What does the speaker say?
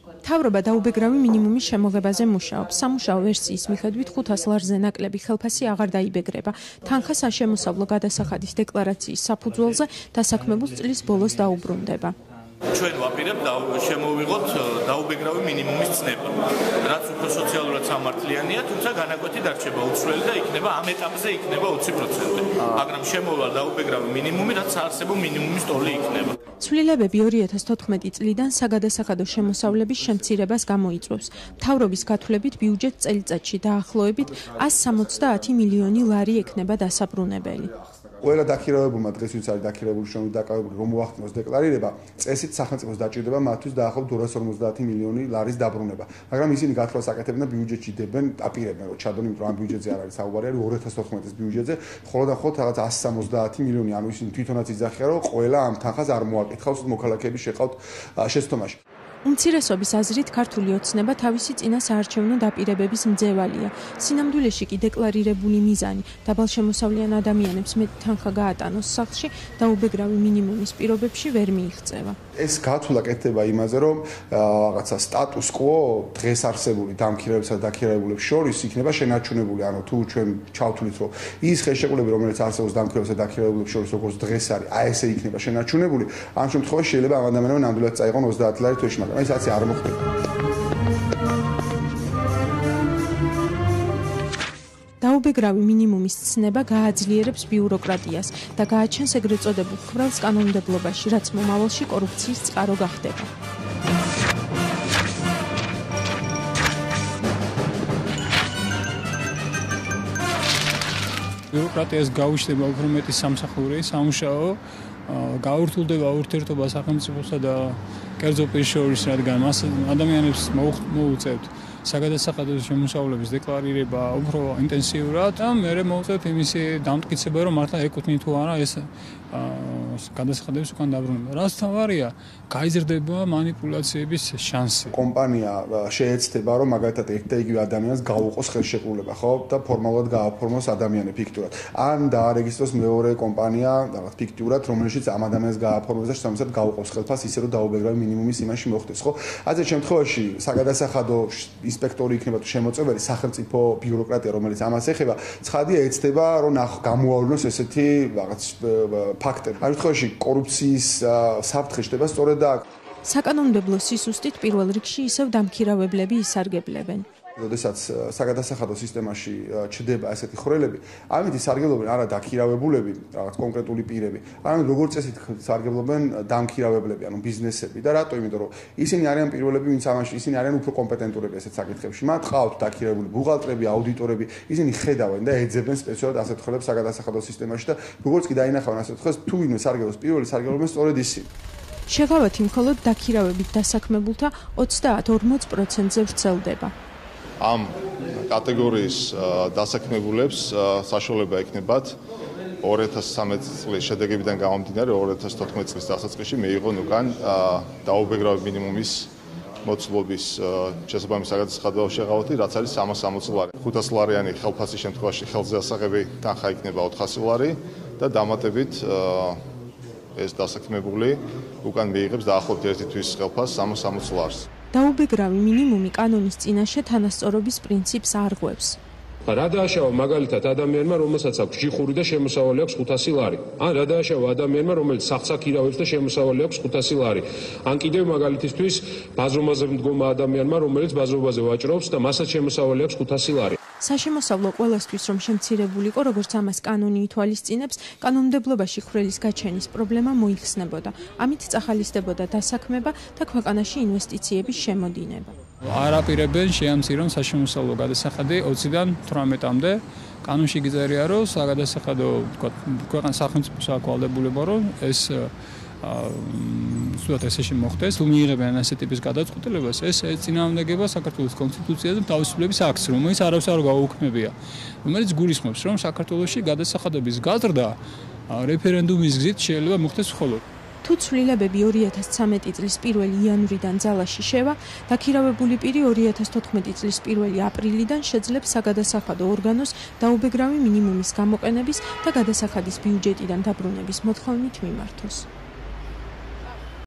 მთავრობა დაუბეგრავი მინიმუმის შემოღებაზე მუშაობს. სამუშაო ვერსიის მიხედვით 500 ლარზე ნაკლები ხელფასი აღარ დაიბეგრება. თანხა საშემოსავლო გადასახადის დეკლარაციის საფუძველზე დასაქმებულ წლის ბოლოს დაუბრუნდება. ჩვენ ვაპირებთ შემოვიღოთ დაუბეგრავი მინიმუმის ცნება, რაც უფრო სოციალურად სამართლიანია, თუმცა განაკვეთი დარჩება უცვლელი და იქნება ამ ეტაპზე იქნება 20%. მაგრამ შემოვა დაუბეგრავი მინიმუმი, რაც საარსებო მინიმუმის ტოლი იქნება. ცვლილებები 2014 წლიდან საგადასახადო შემოსავლების შემცირებას გამოიწვევს. მთავრობის გათვლებით ბიუჯეტ წელიწადში დაახლოებით 170 მილიონი ლარი ექნება დასაბრუნებელი. ყველა დაქირავებულმა დღეს ვინც არის დაქირავებული შრომით დაკავებული რომ მოახდინოს დეკლარირება, წესით სახელმწიფოს დაჭირდება მათთვის დაახლოებით 250 მილიონი ლარის დაბრუნება. მაგრამ ისინი გათვლას აკეთებენ და ბიუჯეტში დებენ, აპირებენ რომ ჩადონ, იმიტომ რომ ამ ბიუჯეტზე არ არის საუბარი, არის 2014 წლის ბიუჯეტზე, ხოლო და ხოლმე რაღაც 170 მილიონი, ანუ ისინი თვითონაც იძახიან რომ ყველა ამ თანხას არ მოაკითხავს, მოქალაქეები შეყავთ შეცდომაში. უმცირესობის აზრით ქართული ოცნება თავისი წინა საარჩევნო დაპირებების მძევალია. სინამდვილეში კი დეკლარირებული მიზანი დაბალშემოსავლიან ადამიანებს მეტ თანხა გაატანოს სახლში დაუბეგრავი მინიმუმის პირობებში ვერ მიიღწევა. ეს გათვლა კეთდება იმაზე, რომ რაღაცა სტატუს კვო დღეს არსებული დამქირავებსა და დაქირავებულებს შორის იქნება შენარჩუნებული. ანუ თუ ჩვენ ჩავთვლით, რომ ის ხელშეკრულება, რომელიც არსებობს დამქირავებსა და დაქირავებულებს შორის, როგორც დღეს არის, აი ესე იქნება შენარჩუნებული, ამ შემთხვევაში შეიძლება ამ ადამიანებმა ნამდვილად წაიღონ 30 ლარი თვეში, მაგრამ ეს ასე არ მოხდება. დაუბეგრავი მინიმუმის ცნება გააძლიერებს ბიუროკრატიას და გააჩენს ეგრეთ წოდებულ ხვრელს კანონმდებლობაში, რაც მომავალში კორუფციის წყარო გახდება. ბიუროკრატიას გაუჩნდება უფრო მეტი სამსახური, სამუშაო, გაურთულდება ურთიერთობა სახელმწიფოსა და კერძო პირს შორის, რადგან მას ადამიანებს მოუწევთ საგადასახადო შემოსავლების დეკლარირება უფრო ინტენსიურად და მერე მოუწევთ იმისი დამტკიცება, რომ მართლა ეკუთვნით თუ არა ეს გადასახადების უკან დაბრუნება. რაც თავარია, გაიზრდება манипуляციების შანსი. კომპანია შეეცდება, რომ მაგალითად ერთ და იგივე ადამიანს გაუყოს ხელშეკრულება, ხო? და ფორმალურად გააფორმოს ადამიანი ფიქტურად. ან დაარეგისტროს მეორე კომპანია, რაღაც ფიქტურად, რომელშიც ამ ადამიანს გააფორმოს და შესაბამისად გაუყოს ხელფასს ისე, რომ დაუბეგრავი მინიმუმის იმაში მოხდეს, ხო? ასეთ შემთხვევაში საგადასახადო ინსპექტორი იქნება თუ შემოწმებელი სახელმწიფო ბიუროკრატია, რომელიც ამას ეხება, ცხადია ეცდება, რომ გამოავლინოს ესეთი რაღაც ფაქტები. ამ შემთხვევაში კორუფციის საფრთხე ხდება სწორედ აქ. საკანონმდებლო სისუსტით პირველ რიგში ისევ დამქირავებლები ისარგებლებენ. როდესაც საგადასახადო სისტემაში ჩდება ესეთი ხვრელები, ამით ისარგებლობენ არა დაქირავებულები, რაღაც კონკრეტული პირები, არამედ როგორც წესით ისარგებლობენ დამქირავებლები, ანუ ბიზნესები და რატო? იმიტომ რომ ისინი არიან პირველები, ვინც ამაში, ისინი არიან უფრო კომპეტენტურები ესეთ საკითხებში. მათ ყავთ დაქირავებული ბუღალტრები, აუდიტორები, ისინი ხედავენ და ეძებენ სპეციალურად ასეთ ხვრელებს საგადასახადო სისტემაში და როგორც კი დაინახავენ ასეთ ხვრელს, თუ ვინმე სარგებლობს პირველი, სარგებლობენ სწორედ ისინი. შეღავათი მხოლოდ დაქირავებით დასაქმებულთა 30-40%-ზე ვრცელდება. ამ კატეგორიის დასაქმებულებს საშუალება ექნებათ 2013 წლის შედეგებიდან გამომდინარე 2014 წლის დასაწყისში მიიღონ უკან დაუბეგრავი მინიმუმის მოცულობის შესაბამის საგადასახადო შეღავათი, რაც არის 360 ლარი. 500 ლარიანი ხელფასის შემთხვევაში ხელზე ასაღები თანხა იქნება 400 ლარი და დამატებით ეს დასაქმებული უკან მიიღებს დაახლოებით 1 თვის ხელფასს 360 ლარს. დაუბეგრავი მინიმუმი კანონის წინაშე თანასწორობის პრინციპს არღვევს. რა დააშავა მაგალითად ადამიანმა, რომელსაც აქვს ჯიხური და შემოსავალი აქვს 500 ლარი. ან რა დააშავა ადამიანმა, რომელიც სახლს აკირავებს და შემოსავალი აქვს 500 ლარი. ან კიდევ მაგალითისთვის ბაზრობაზე მდგომა ადამიანმა, რომელიც ბაზრობაზე ვაჭრობს და მასაც შემოსავალი აქვს 500 ლარი. საშემოსავლო ყველასთვის რომ შემცირებულიყო, როგორც ამას კანონი ითვალისწინებს, კანონმდებლობაში ხვრელის გაჩენის პრობლემა მოიხსნებოდა. ამით წახალისდებოდა დასაქმება და ქვეყანაში ინვესტიციების შემოდინება. არ აპირებენ შეამცირონ საშემოსავლო გადასახადი 20-დან 18-მდე. კანონში გიწერია, რომ საგადასახადო ქვეყნის სახელმწიფოს აქვს ვალდებულება, რომ ეს სულად ესე მოხდეს. თუ მიიღებენ ასეთ ტიპის გადაწყვეტილებას, ეს ეწინააღმდეგება საქართველოს კონსტიტუციას და თავისუფლების აქტს, რომელიც არავის არ გაუქმებია, რომელიც გულისხმობს, რომ საქართველოში გადასახადების გაზრდა რეფერენდუმის გზით შეიძლება მოხდეს მხოლოდ. თუ ცვლილებები 2013 წლის 1 იანვრიდან ძალაში შევა, დაქირავებული პირი 2014 წლის 1 აპრილიდან შეძლებს საგადასახადო ორგანოს დაუბეგრავი მინიმუმის გამოყენების და გადასახადის ბიუჯეტიდან დაბრუნების მოთხოვნით მიმართოს.